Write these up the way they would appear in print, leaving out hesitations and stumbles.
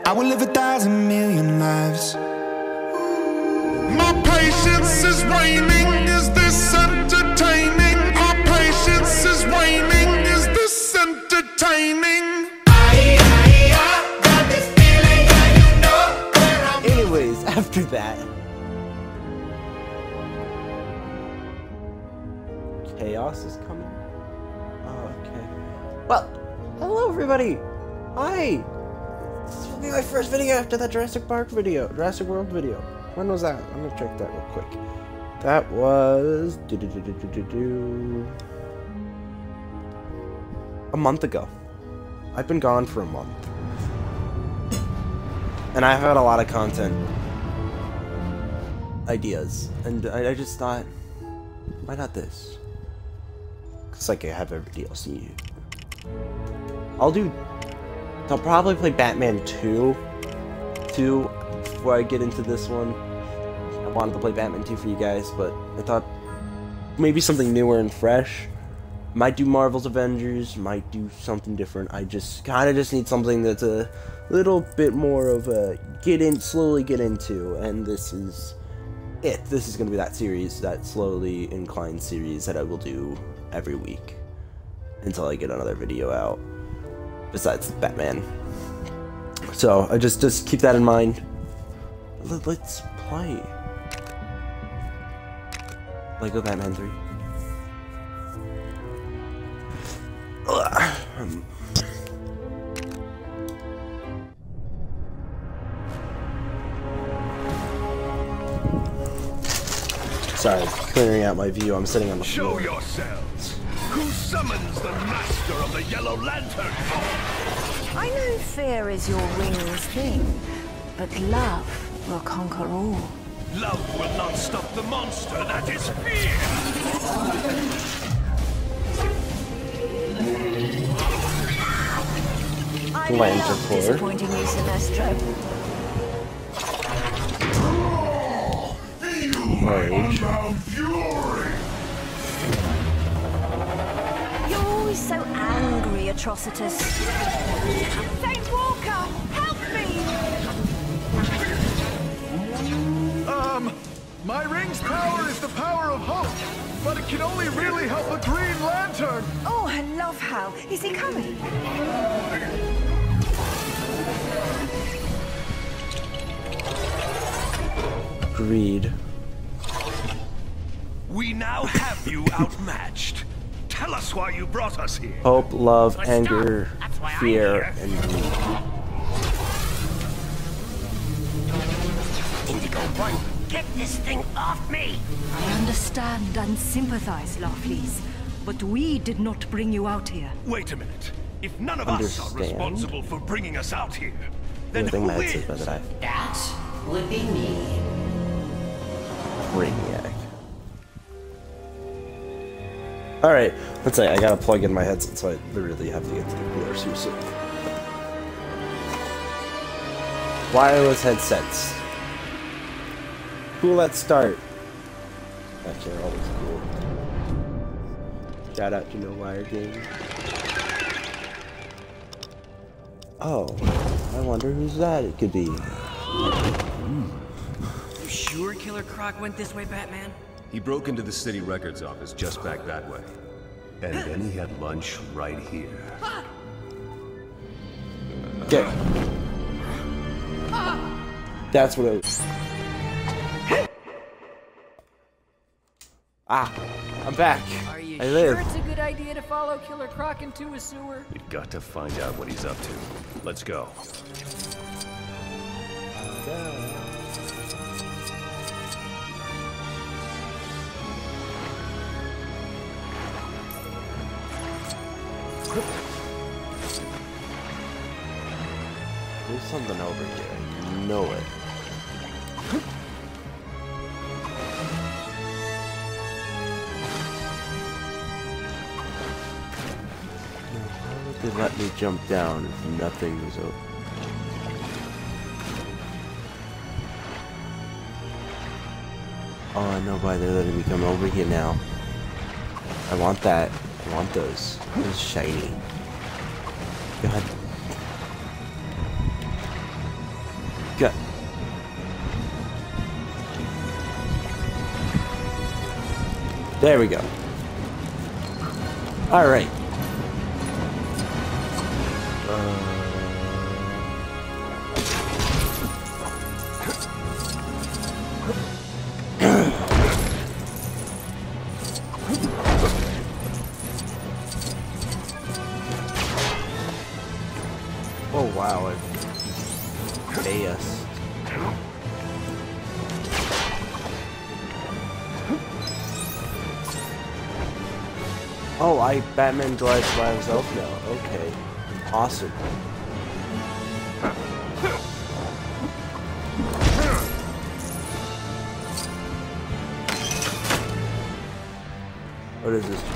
I will live 1,000,000,000 lives. My patience is waning, is this entertaining? My patience is waning, is this entertaining? I got this feeling that you know where I'm. Anyways, after that, chaos is coming. Oh, okay. Well, hello everybody. Hi. This will be my first video after that Jurassic World video. When was that? I'm gonna check that real quick. That was a month ago. I've been gone for a month, and I've had a lot of content ideas, and I just thought, why not this? Cause like I have every DLC. I'll probably play Batman 2 before I get into this one. I wanted to play Batman 2 for you guys, but I thought maybe something newer and fresh. Might do Marvel's Avengers, might do something different. I just kind of need something that's a little bit more of a slowly get into, and this is it. This is going to be that series, that slowly inclined series that I will do every week until I get another video out. Besides Batman. So I just keep that in mind. Let's play Lego Batman 3. Sorry, clearing out my view. I'm sitting on the floor. Show yourselves. Who summons the master of the Yellow Lantern? I know fear is your wing's thing, but love will conquer all. Love will not stop the monster that is fear. I Lantern love core. disappointing you, Sinestro. Rage. You're always so angry, Atrocitus. Saint Walker, help me! My ring's power is the power of hope, but it can only really help a Green Lantern. Oh, I love Hal. Is he coming? Greed. We now have you outmatched. Tell us why you brought us here. Hope, love, anger, fear, and greed. Indigo One, get this thing off me! I understand and sympathize, Larfleeze, but we did not bring you out here. Wait a minute. If none of us are responsible for bringing us out here, then Everything who Matt is? says about that. That would be me. Brainiac. Alright, let's say I gotta plug in my headset, so I literally have to get to the cooler soon. Wireless headsets. Cool at start. Actually, they're always cool. Shout out to No Wire Game. Oh, I wonder who's that it could be. You sure Killer Croc went this way, Batman? He broke into the city records office just back that way. And then he had lunch right here. Okay. That's what it was. Ah, I'm back. Are you I sure live. it's a good idea to follow Killer Croc into a sewer? We've got to find out what he's up to. Let's go. There's something over here. I know it. How would they let me jump down if nothing was open? Oh, I know why they're letting me come over here now. I want that. I want those. Those shiny. God. Good. There we go. Alright. Oh wow, I AS. Oh, Batman drives by himself now. Okay. Awesome. What is this?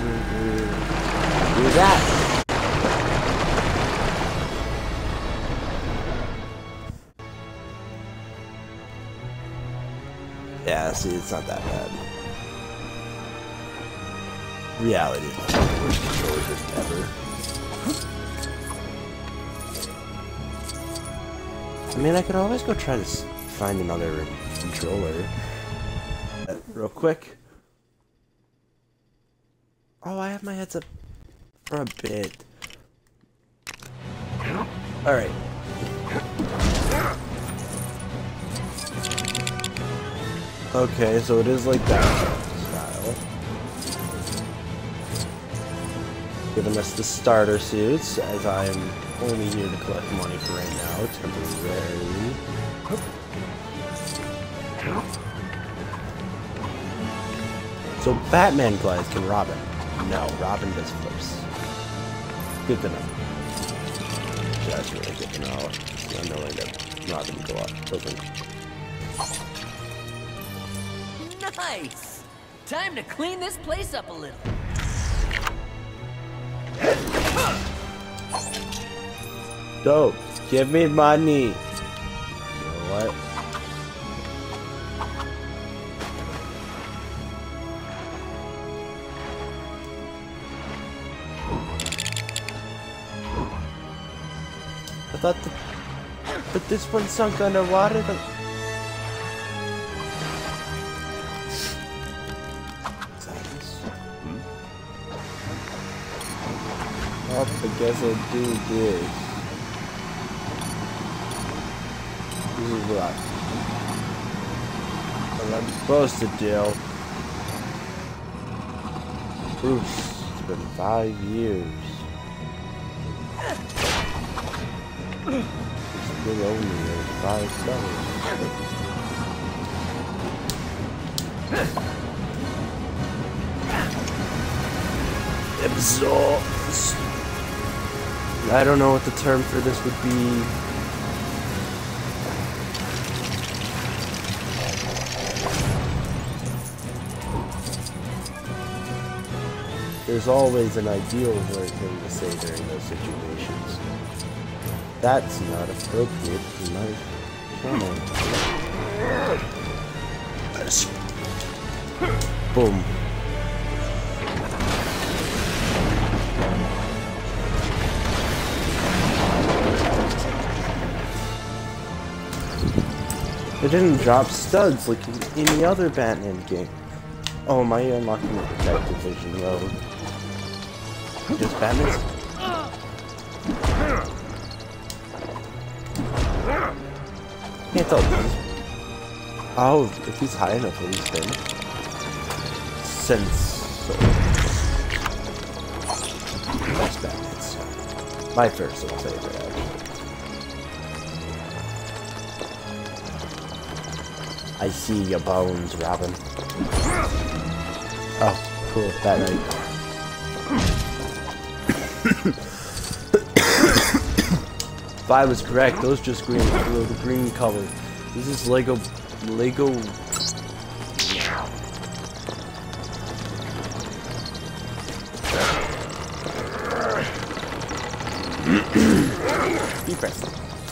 Do that! Yeah, see, it's not that bad. Reality is the worst controller ever. I mean, I could always go try to find another controller. Real quick. Oh, I have my headset for a bit. Alright. Okay, so it is like that style. Giving us the starter suits, as I am only here to collect money for right now, temporarily. So Batman glides, can Robin? No, Robin does flips. Good to know. That's really good to know. It's annoying that Robin doesn't. Nice! Time to clean this place up a little. Dope. Give me money. You know what? I thought but this one sunk underwater. I guess I'll do this. This is what I'm supposed to do. Bruce, it's been 5 years. It's been only 5 summers. Absorbs. I don't know what the term for this would be. There's always an ideal word thing to say during those situations. That's not appropriate for my channel. Boom. It didn't drop studs like in any other Batman game. Oh, am I unlocking the detective vision mode? Just Batman's. Can't tell these. Oh, if he's high enough, at least then. That's Batman's. My personal favorite, actually. I see your bones, Robin. Oh, cool, that night. If I was correct, those just green, the green color. This is Lego. Be pressing.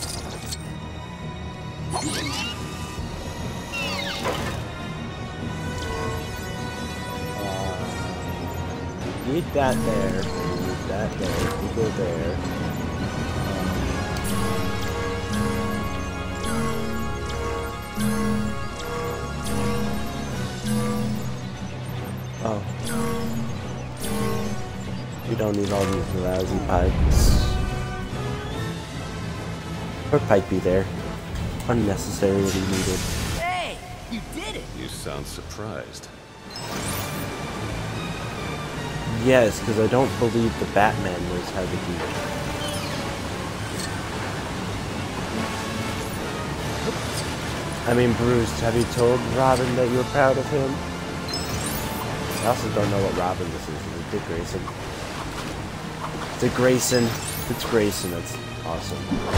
Need that there. Need that there. We go there. don't need all these lousy pipes. Or pipe be there. Unnecessarily needed. Hey, you did it! You sound surprised. Yes, because I don't believe the Batman knows how to do it. I mean, Bruce, have you told Robin that you're proud of him? I also don't know what Robin this is. Is it Dick Grayson? Dick Grayson. It's Grayson. That's awesome.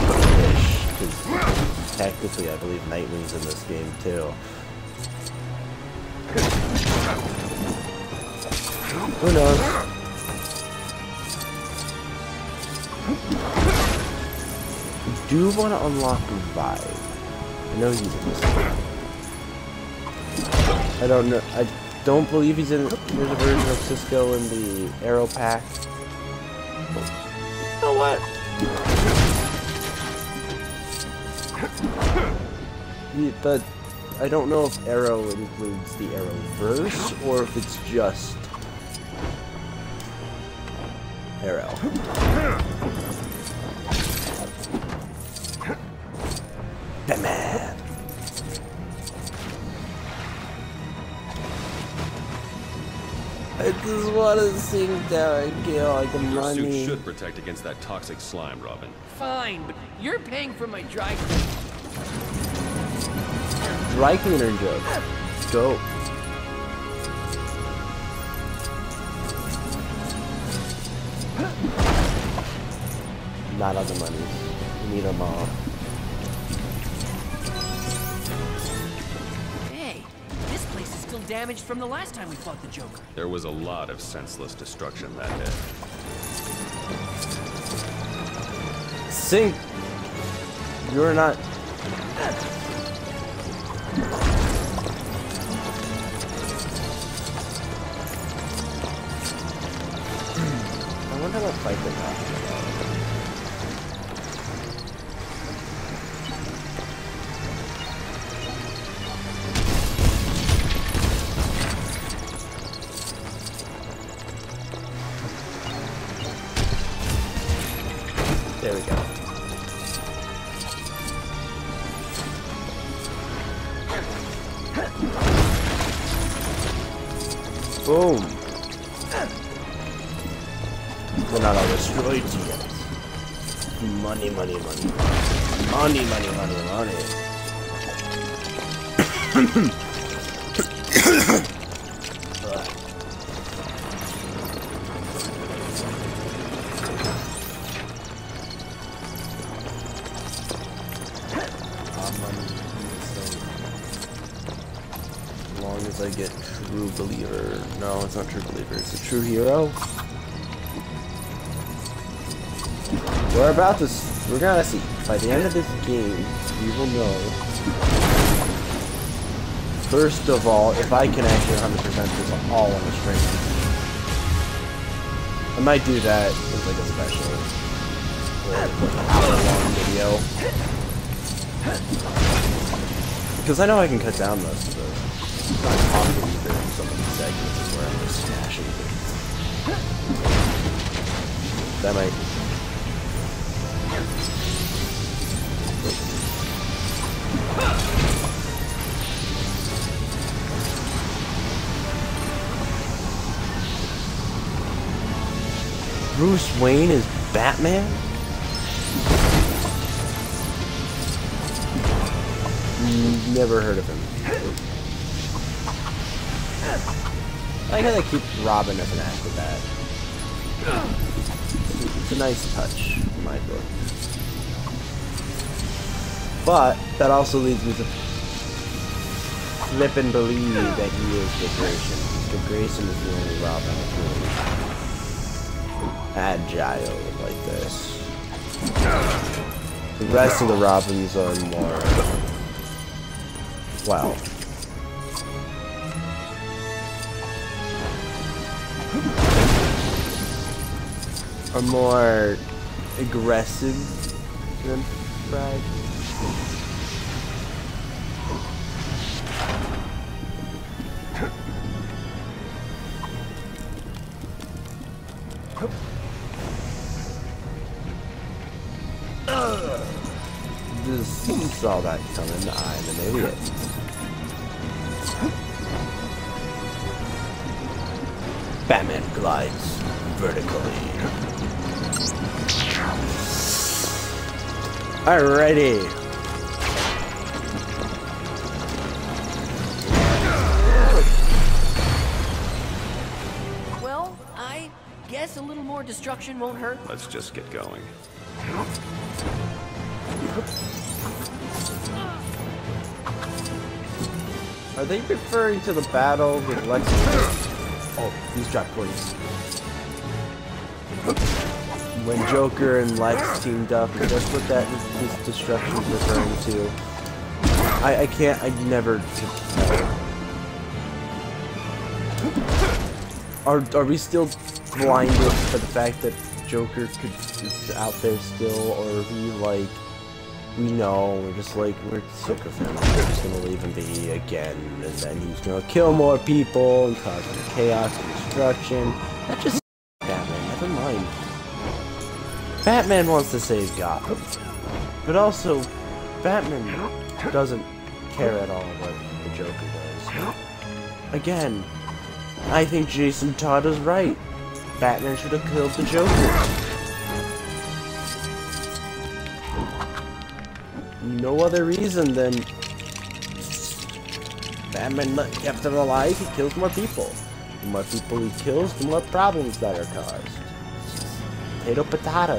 Because technically, I believe Nightwing's in this game too. Who knows? I do want to unlock Vibe. I know he's in this game. I don't know. I don't believe he's in. There's a version of Cisco in the Arrow pack. You know what? Yeah, but I don't know if Arrow includes the Arrowverse or if it's just Arrow. Batman. I just want to sink down and get all the Your money. suit should protect against that toxic slime, Robin. Fine, but you're paying for my dry cleaning. Dry cleaner joke. Go. Not all the money. We need them all. Hey, this place is still damaged from the last time we fought the Joker. There was a lot of senseless destruction that day. Sink. You're not. I wonder what fight they're talking about. There we go. Boom. We're not all destroyed yet. Money, money, money. Money, money, money, money. As long as I get True Believer. No, it's not True Believer. It's a True Hero. We're gonna see. By the end of this game, we will know. First of all, if I can actually 100% this all on the strength. I might do that as like a special. Or like an hour-long video. Because I know I can cut down most of those. I'm not talking either in some of these segments where I'm just smashing things. That might. Bruce Wayne is Batman? Never heard of him. I gotta keep Robin as an acrobat. It's a nice touch in my book. But that also leads me to flip and believe that he is Dick Grayson. Dick Grayson is the only Robin that's really agile like this. The rest of the Robins are more, well, are more aggressive than fragile. just saw that coming. I'm an idiot. Batman glides vertically. Alrighty. Well, I guess a little more destruction won't hurt. Let's just get going. Are they referring to the battle with Lex? Oh, these drop coins. When Joker and Lex teamed up, that's what this destruction is referring to. I can't, I never could tell. Are we still blinded by the fact that Joker is out there still, or are we like, we know, we're just like, we're sick of him, we're just gonna leave him be again, and then he's gonna kill more people and cause more chaos and destruction. That just Batman, never mind. Batman wants to save Gotham, but also, Batman doesn't care at all what the Joker does. Again, I think Jason Todd is right. Batman should have killed the Joker. No other reason than Batman kept him alive, he kills more people. The more people he kills, the more problems that are caused. Potato potato.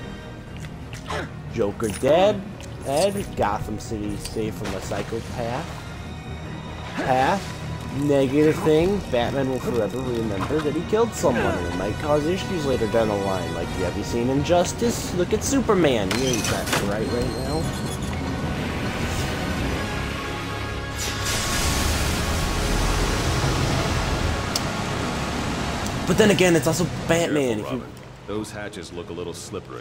Joker dead. Gotham City safe from a psychopath. Negative thing, Batman will forever remember that he killed someone, and it might cause issues later down the line. Like, have you seen Injustice? Look at Superman. He ain't that right now. But then again, it's also Batman. Careful, Robin. Those hatches look a little slippery.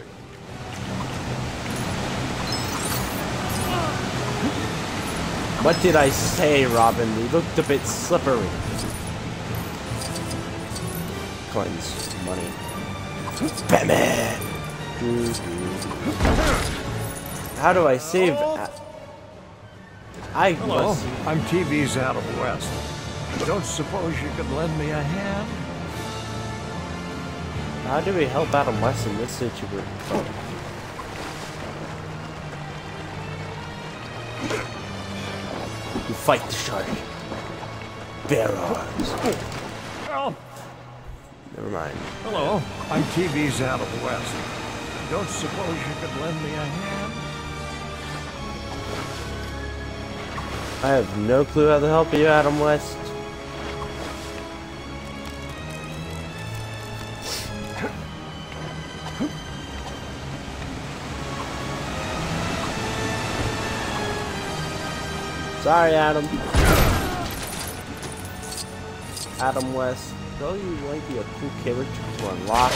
What did I say, Robin? They looked a bit slippery. Coins, money. Batman! How do I save... Hello, I'm TV's Adam West. Don't suppose you could lend me a hand? How do we help Adam West in this situation? You fight the shark. Bare arms. Oh. Never mind. Hello, I'm TV's Adam West. Don't suppose you could lend me a hand? I have no clue how to help you, Adam West. Sorry, Adam. Adam West. Though you might be a cool character to unlock,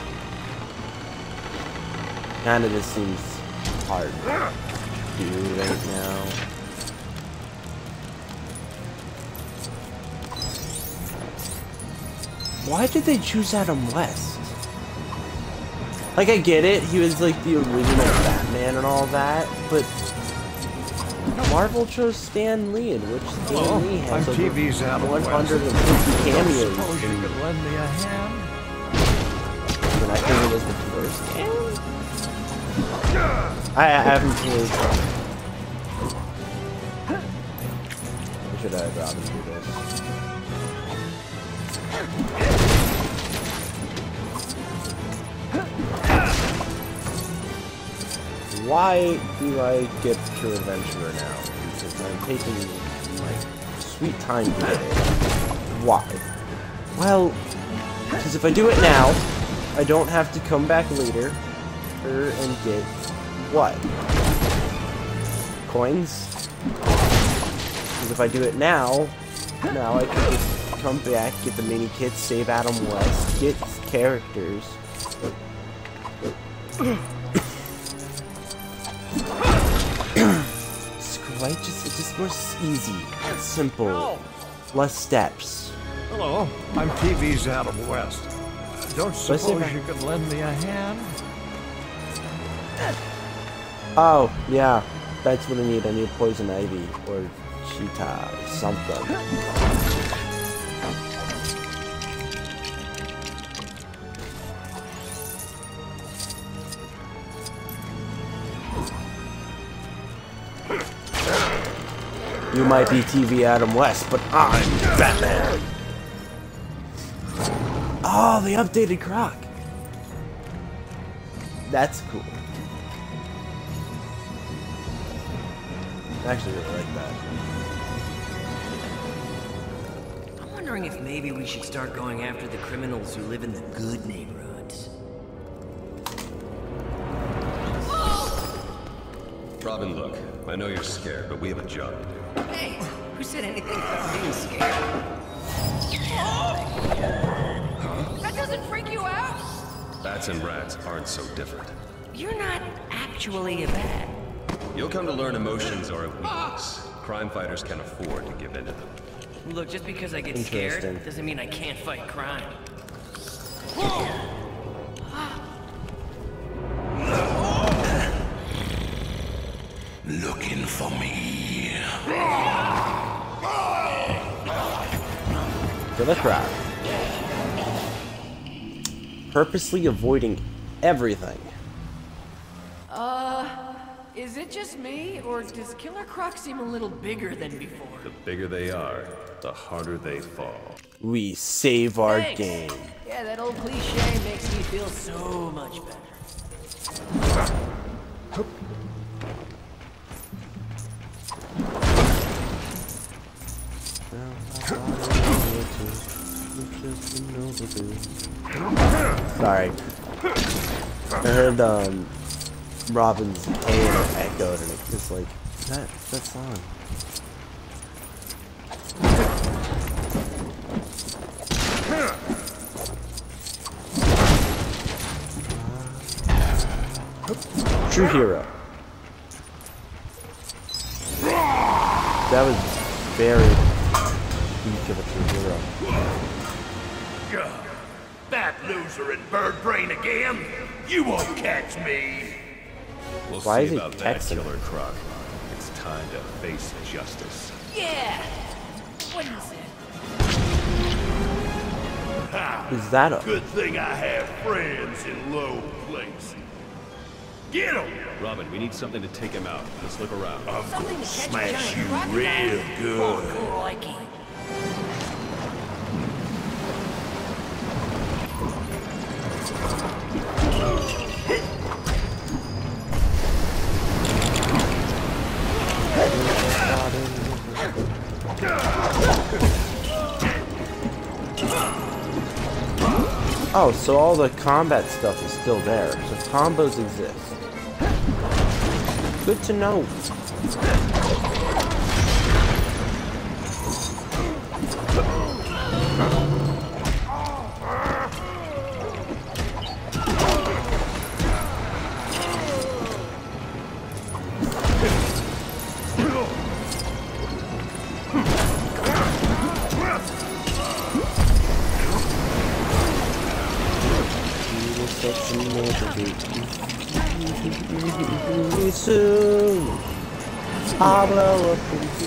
kinda just seems hard to do right now. Why did they choose Adam West? Like, I get it, he was like the original Batman and all that, but Marvel chose Stan Lee, in which Stan Lee has over 150 cameos. Suppose you could lend me a hand? And I think it was the first game? I haven't played. I should have Robin do this. Why do I get Pure Adventurer now? Because I'm taking my sweet time to get it. Why? Well, because if I do it now, I don't have to come back later and get what? Coins? Because if I do it now I can just come back, get the mini kits, save Adam West, get characters. Right? It's just more easy, simple, less steps. Hello, I'm TV's Adam West. Don't suppose you could lend me a hand? Oh, yeah. That's what I need. I need poison ivy or cheetah or something. You might be TV Adam West, but I'm Batman. Oh, the updated Croc. That's cool. I actually really like that. I'm wondering if maybe we should start going after the criminals who live in the good neighborhoods. Robin, look, I know you're scared, but we have a job to do. Hey, who said anything about being scared? That doesn't freak you out? Bats and rats aren't so different. You're not actually a bat. You'll come to learn emotions are a weakness. Crime fighters can't afford to give in to them. Look, just because I get scared doesn't mean I can't fight crime. Looking for me. To the crowd. Purposely avoiding everything. Is it just me, or does Killer Croc seem a little bigger than before? The bigger they are, the harder they fall. We save our Thanks. game. Yeah, that old cliche makes me feel so much better. Sorry. I heard Robin's hair echoed and it was like that song. True hero. That was very weak of a true hero. Bat loser and bird brain again? You won't catch me. We'll Why is see he about that, texting? Killer Croc. It's time to face justice. Yeah! What is it? Is that a Good thing I have friends in low places. Get him! Robin, we need something to take him out. Let's look around. I'm Something gonna to catch a smash giant you crocodile. real good. Crikey. Oh, so all the combat stuff is still there. So combos exist. Good to know. Soon, I'll blow up into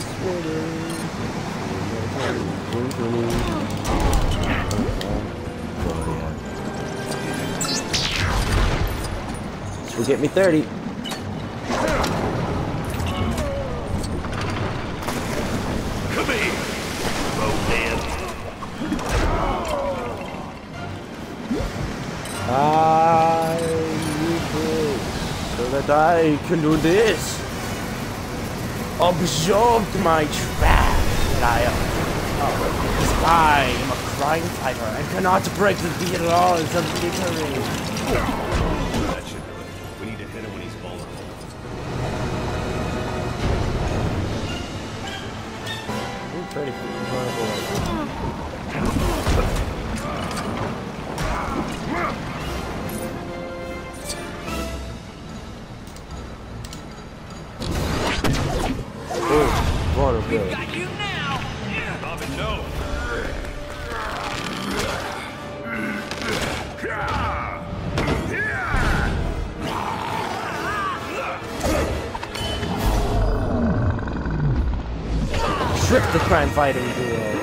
this will get me 30. Come here, Rodan. I need this so that I can do this. Absorbed my trash that I am. Because I am a crime fighter and cannot break the laws of littering. That should do it. We need to hit him when he's vulnerable. He's pretty vulnerable. We've got you now! Robin, no! Trip the crime fighting duo.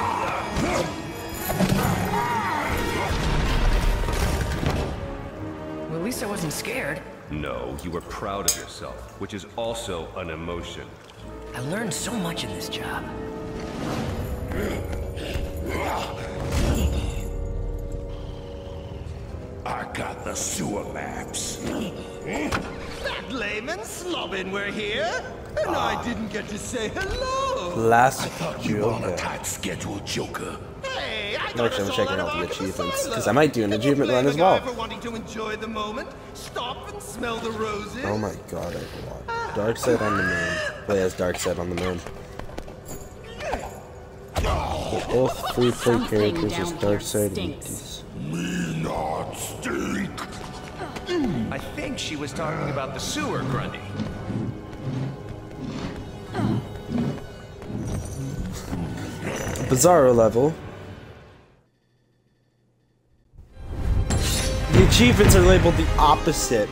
Well, at least I wasn't scared. No, you were proud of yourself, which is also an emotion. I learned so much in this job. I got the sewer maps. That layman slobbin we're here, and I didn't get to say hello. Last I thought you were on a Joker. tight schedule, Joker. Hey, I Actually, I'm checking out the achievements because I might do an achievement run as well. For wanting to enjoy the moment, stop and smell the roses. Oh my god, I want Dark Side on the Moon. Play as Dark Side on the Moon. All free play characters as Dark Side Wikis. Me not stink. I think she was talking about the sewer, Grundy. Bizarro level. The achievements are labeled the opposite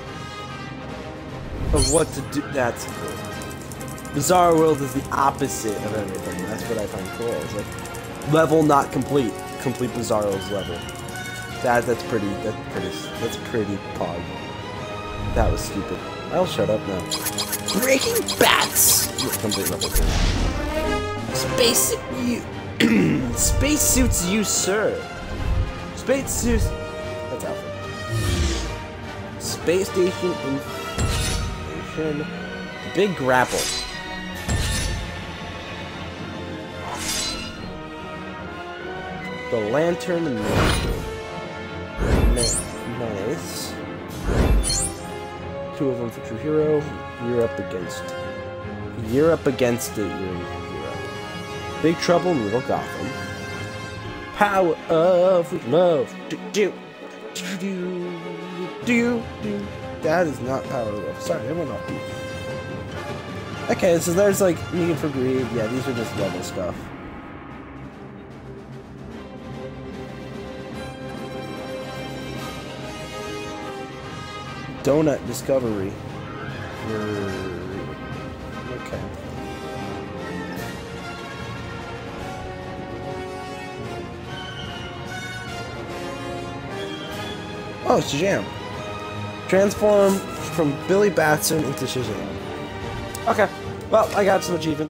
of what to do. That's cool. Bizarro World is the opposite of everything. That's what I find cool. It's like level not complete. Complete Bizarro's level. That's pretty pog. That was stupid. I'll shut up now. Breaking bats. Complete level 2. Space you. Space suits you, sir. Space suits. That's Alpha. Space station inflation. Big grapple. The lantern menace. 2 of them for true hero. You're up against it. You're up. Big Trouble in Little Gotham. Power of love. Do. That is not Power of Love. Sorry, everyone off. Okay, so there's like Need for Greed. Yeah, these are just level stuff. Donut Discovery. Okay. Oh, it's Shazam. Transform from Billy Batson into Shazam. Okay. Well, I got some achievements.